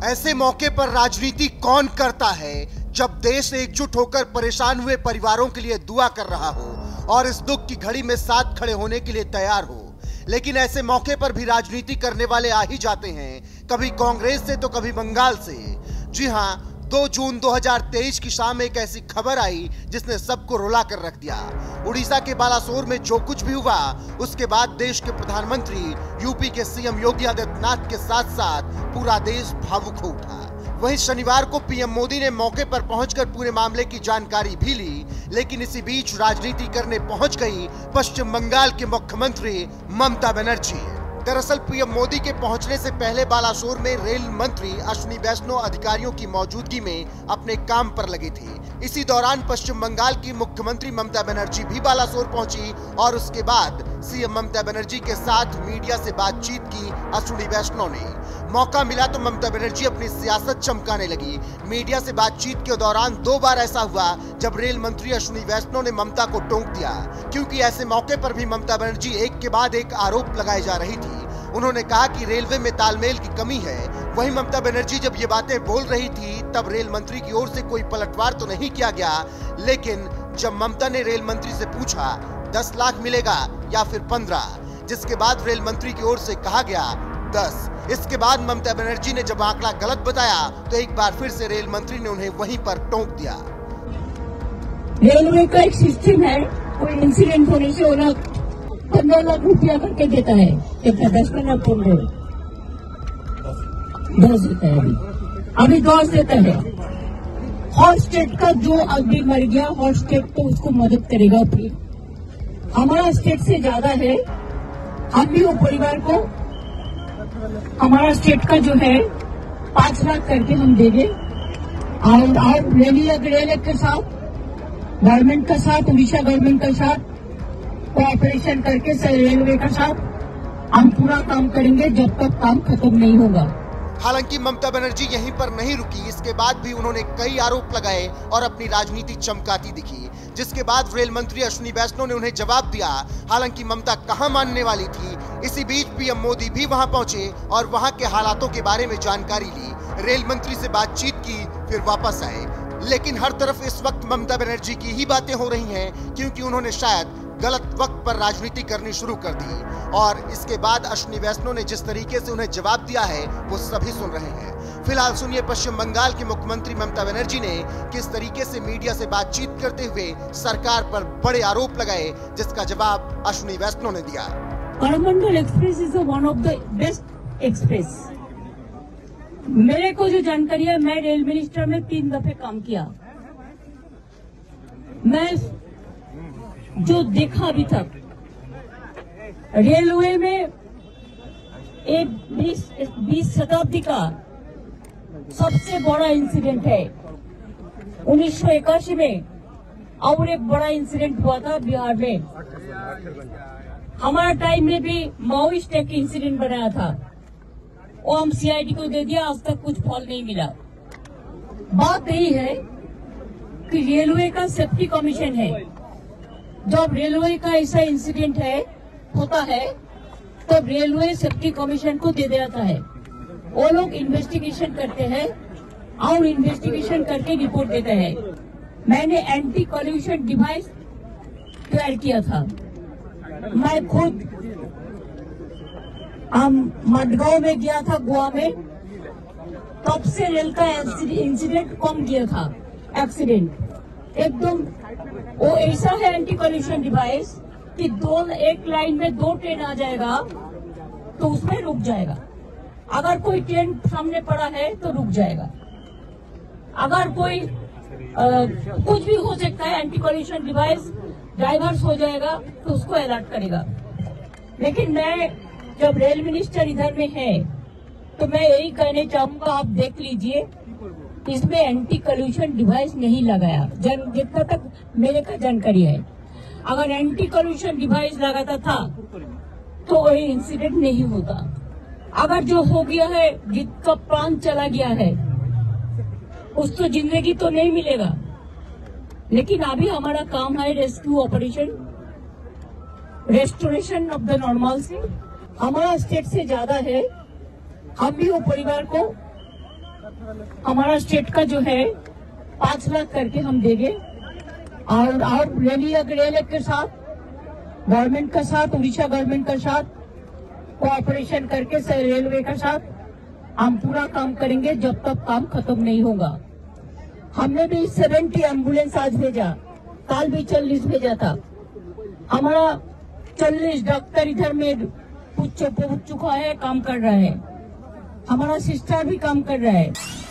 ऐसे मौके पर राजनीति कौन करता है जब देश एकजुट होकर परेशान हुए परिवारों के लिए दुआ कर रहा हो और इस दुख की घड़ी में साथ खड़े होने के लिए तैयार हो। लेकिन ऐसे मौके पर भी राजनीति करने वाले आ ही जाते हैं, कभी कांग्रेस से तो कभी बंगाल से। जी हां, 2 जून 2023 की शाम एक ऐसी खबर आई जिसने सबको रुला कर रख दिया। उड़ीसा के बालासोर में जो कुछ भी हुआ, उसके बाद देश के प्रधानमंत्री यूपी के सीएम योगी आदित्यनाथ के साथ साथ पूरा देश भावुक हो उठा। वहीं शनिवार को पीएम मोदी ने मौके पर पहुंचकर पूरे मामले की जानकारी भी ली, लेकिन इसी बीच राजनीति करने पहुंच गई पश्चिम बंगाल के मुख्यमंत्री ममता बनर्जी। दरअसल पीएम मोदी के पहुंचने से पहले बालासोर में रेल मंत्री अश्विनी वैष्णव अधिकारियों की मौजूदगी में अपने काम पर लगे थे। इसी दौरान पश्चिम बंगाल की मुख्यमंत्री ममता बनर्जी भी बालासोर पहुंची और उसके बाद सीएम ममता बनर्जी के साथ मीडिया से बातचीत की अश्विनी वैष्णव ने। मौका मिला तो ममता बनर्जी अपनी सियासत चमकाने लगी। मीडिया से बातचीत के दौरान 2 बार ऐसा हुआ जब रेल मंत्री अश्विनी वैष्णव ने ममता को टोक दिया, क्योंकि ऐसे मौके पर भी ममता बनर्जी एक के बाद एक आरोप लगाई जा रही थी। उन्होंने कहा कि रेलवे में तालमेल की कमी है। वहीं ममता बनर्जी जब ये बातें बोल रही थी तब रेल मंत्री की ओर से कोई पलटवार तो नहीं किया गया, लेकिन जब ममता ने रेल मंत्री से पूछा 10 लाख मिलेगा या फिर 15, जिसके बाद रेल मंत्री की ओर से कहा गया 10। इसके बाद ममता बनर्जी ने जब आंकड़ा गलत बताया तो एक बार फिर से रेल मंत्री ने उन्हें वहीं पर टोक दिया। रेलवे का एक सिस्टम है, कोई इंसिडेंट होने से वो 15 लाख रुपया करके देता है। 10 का 15 10 देता है, अभी 10 देता है। हॉट स्टेट का जो आदमी मर गया, हॉट स्टेट तो उसको मदद करेगा। फिर हमारा स्टेट से ज्यादा है, हम भी वो परिवार को हमारा स्टेट का जो है 5 लाख करके हम देंगे। और रेलवे के साथ, गवर्नमेंट का साथ, उड़ीसा गवर्नमेंट का साथ कोऑपरेशन करके रेलवे के साथ हम पूरा काम करेंगे जब तक काम खत्म नहीं होगा। हालांकि ममता बनर्जी यहीं पर नहीं रुकी। इसके बाद भी उन्होंने कई आरोप लगाए और अपनी राजनीति चमकाती दिखी, जिसके बाद रेल मंत्री अश्विनी वैष्णव ने उन्हें जवाब दिया। हालांकि ममता कहां मानने वाली थी। इसी बीच पीएम मोदी भी वहां पहुंचे और वहां के हालातों के बारे में जानकारी ली, रेल मंत्री से बातचीत की, फिर वापस आए। लेकिन हर तरफ इस वक्त ममता बनर्जी की ही बातें हो रही हैं, क्योंकि उन्होंने शायद गलत वक्त पर राजनीति करनी शुरू कर दी। और इसके बाद अश्विनी वैष्णव ने जिस तरीके से उन्हें जवाब दिया है वो सभी सुन रहे हैं। फिलहाल सुनिए पश्चिम बंगाल की मुख्यमंत्री ममता बनर्जी ने किस तरीके से मीडिया से बातचीत करते हुए सरकार पर बड़े आरोप लगाए, जिसका जवाब अश्विनी वैष्णव ने दिया। Coromandel express is one of the best express. मेरे को जो जानकारी है, मैं रेल मिनिस्टर में 3 दफे काम किया। मैं जो देखा अभी तक रेलवे में एक 20 शताब्दी का सबसे बड़ा इंसिडेंट है। 1981 में और एक बड़ा इंसिडेंट हुआ था बिहार में। हमारा टाइम में भी माओइस्ट एक इंसिडेंट बनाया था, वो हम सीआईडी को दे दिया, आज तक कुछ फल नहीं मिला। बात यही है कि रेलवे का सेफ्टी कमीशन है। जब रेलवे का ऐसा इंसिडेंट होता है तब रेलवे सेफ्टी कमीशन को दे देता है। वो लोग इन्वेस्टिगेशन करते हैं और इन्वेस्टिगेशन करके रिपोर्ट देते हैं। मैंने एंटी कॉल्यूशन डिवाइस तैयार किया था। मैं खुद मडगांव में गया था, गोवा में, तब से रेल का इंसिडेंट कम गया था। एक्सीडेंट एकदम वो ऐसा है एंटी कॉल्यूशन डिवाइस कि एक लाइन में 2 ट्रेन आ जाएगा तो उसमें रुक जाएगा। अगर कोई ट्रेन सामने पड़ा है तो रुक जाएगा। अगर कोई कुछ भी हो सकता है, एंटी कॉल्यूशन डिवाइस डाइवर्स हो जाएगा तो उसको अलर्ट करेगा। लेकिन मैं जब रेल मिनिस्टर इधर में है तो मैं यही कहने चाहूंगा, आप देख लीजिए, इसमें एंटी कॉल्यूशन डिवाइस नहीं लगाया। जितना तक मेरे का जानकारी है, अगर एंटी कॉल्यूशन डिवाइस लगाता था तो वही इंसिडेंट नहीं होता। अगर जो हो गया है, जिसका प्राण चला गया है, उसको जिंदगी तो नहीं मिलेगा। लेकिन अभी हमारा काम है rescue operation, restoration of the normal से। हमारा स्टेट से ज्यादा है, हम भी वो परिवार को हमारा स्टेट का जो है 5 लाख करके हम देंगे और रेलवे के साथ, गवर्नमेंट के साथ, उड़ीसा गवर्नमेंट के साथ कोऑपरेशन करके रेलवे के साथ हम पूरा काम करेंगे जब तक काम खत्म नहीं होगा। हमने भी 70 एम्बुलेंस आज भेजा, कल भी 40 भेजा था। हमारा 40 डॉक्टर इधर में पहुंच चुका है, काम कर रहा है। हमारा सिस्टर भी काम कर रहा है।